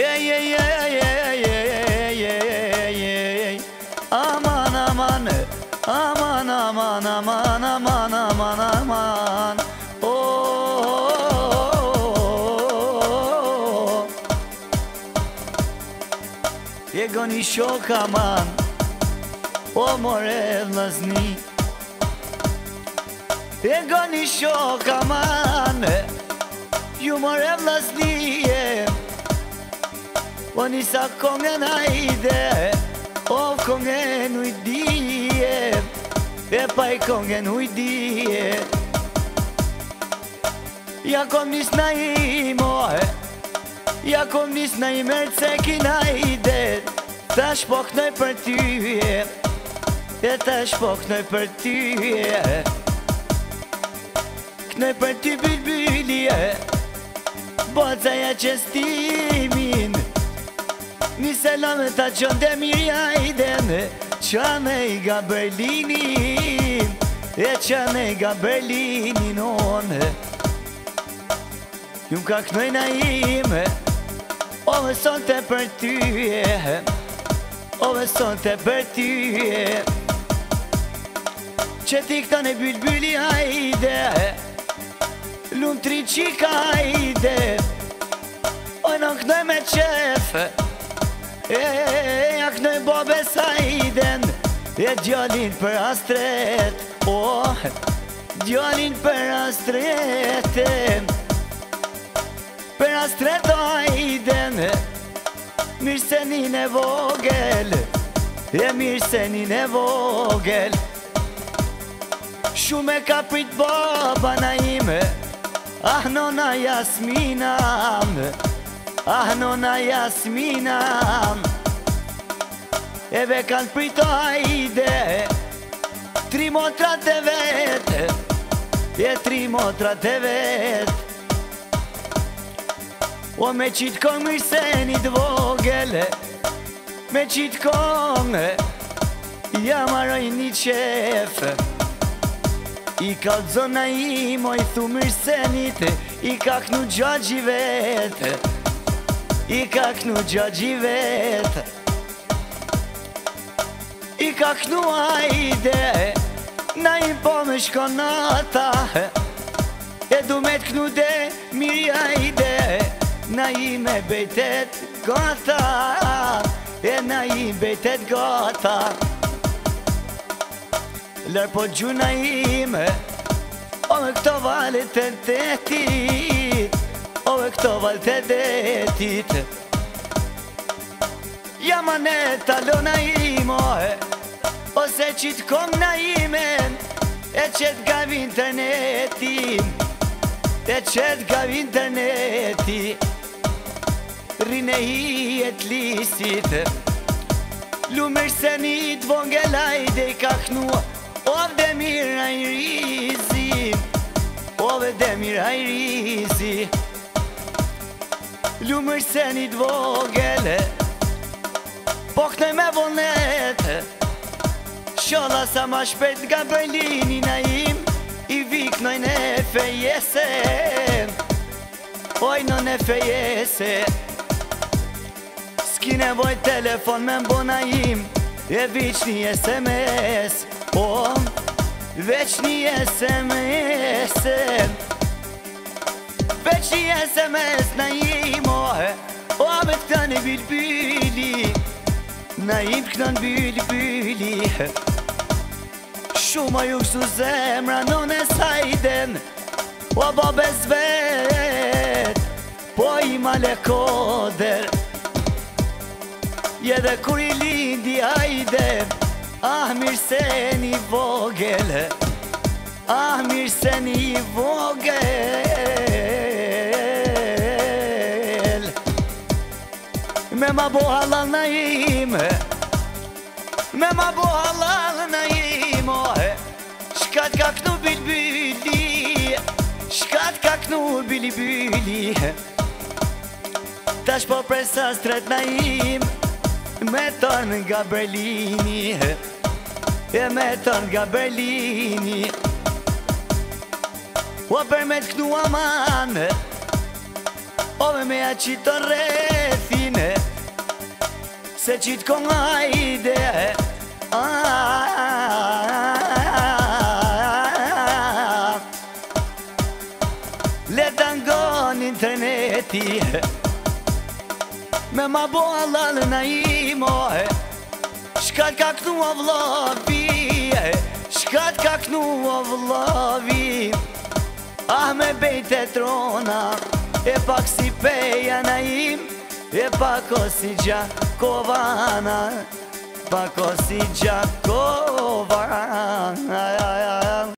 Ej, ej, ej, ej, ej, ej, ej. Aman, aman, aman, aman, aman, aman, aman, aman. Jego një shok aman, o more vllazni. Jego një shok aman, ju more vllazni. O nisa kongen hajde, o kongen ujdije, e pa i kongen ujdije. Ja kom nis na imo, ja kom nis na i mërë se kina ide. Ta shpoknoj për tyje, e ta shpoknoj për tyje. Knoj për ty bylbylje, bocaja qestimin. Një selame ta qonde mirja iden, qane i ga Berlinin, e qane i ga Berlinin one. Ju ka knoj na ime, o me sonte për tyje, o me sonte për tyje. Që ti këta në bylbyli hajde, lumë tri qika hajde. Oj në knoj me qefe, ja knoj bobe sajden, e djallin për astret, djallin për astret, për astret ajden. Mirë se nin e vogel, e mirë se nin e vogel. Shume ka prit baba na ime, ah nona Jasminam, ah nona Jasminam. Eve kanë prito hajde, tri motrat e vete, e tri motrat e vet. O me qitë kong mirë se një dvogele, me qitë kong, ja maroj një qefe. I ka zona imo i thu mirë se njite, i ka knu gjagji vete, i ka knu gjagji vete. I ka knu ajde, na im po me shko nata, e du me t'knu de mirë ajde. Na i me bejtet gata, e na i bejtet gata. Lër po gjuna ime, o me këto valet të detit, o me këto valet të detit. Ja manet talona imo, ose qitë kom na imen, e qetë gav internetin, e qetë gav interneti. Rine hi e t'lisit, lumer se një t'vongelajde i ka knua. Ove Demir Hajrizi, ove Demir Hajrizi. Lumer se një t'vogele, po këtoj me volnete. Shola sa ma shpet nga Berlini na im, i viknoj në fejese, oj në në fejese. S'ki nevoj telefon me mbona im, e viq një SMS, veç një SMS, veç një SMS na im, o me këta në bylbyli, na im këta në bylbyli. Shumë a ju kështu zemra nën e sajden, o babes vet, po i male koder. Jede kur i lindi ajde, ah mirë se një vogel, ah mirë se një vogel. Me ma bo halal na ime, me ma bo halal na ime. Shkat ka knu bylbyli, shkat ka knu bylbyli. Tash po presa stret na ime, me ton nga Berlini, e me ton nga Berlini. O për me t'knu aman, ove me a qiton rethin, se qitë konga ide le tangon interneti me ma bo Allah në imo shkat ka kënu o vlovi shkat ka kënu o vlovi ah me bejt e trona e pak si peja na im e pak o si Gjakovana pak o si Gjakova